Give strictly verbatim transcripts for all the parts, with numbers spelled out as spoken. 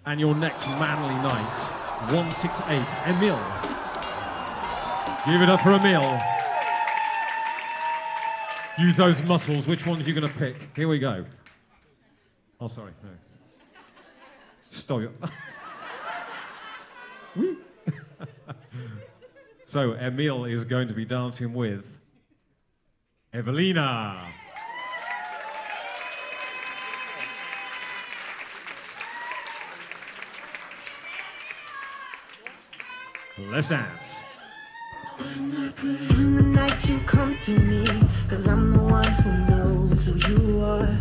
And your next manly knight, one six eight, Emil. Give it up for Emil. Use those muscles. Which ones are you going to pick? Here we go. Oh, sorry. No. Stop it. So, Emil is going to be dancing with Evelina. Let's dance. In the night you come to me, cause I'm the one who knows who you are.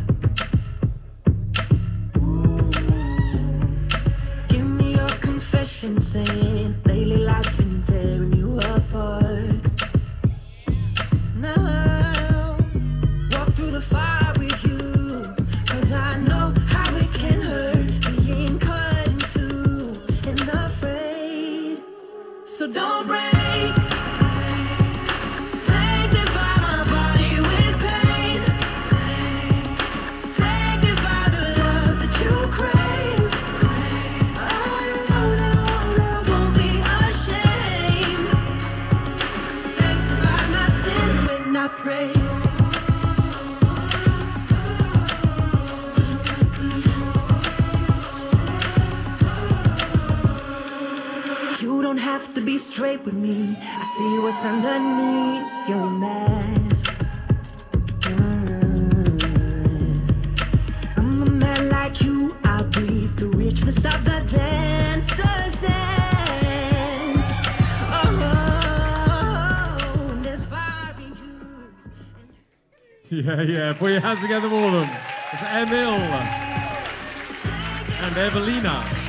Ooh. Give me your confession saying lately life's been tearing you apart. Now, walk through the fire with you, cause I know how it can hurt being cut in two and afraid. So don't break. Sanctify my body with pain. Sanctify the love that you crave. I won't, I won't be ashamed. Sanctify my sins when I pray. You don't have to be straight with me. I see what's underneath your mask. Mm. I'm a man like you. I breathe the richness of the dancer's dance. Oh, and there's fire in you. Yeah, yeah. Put your hands together, all of them. It's Emil and Evelina.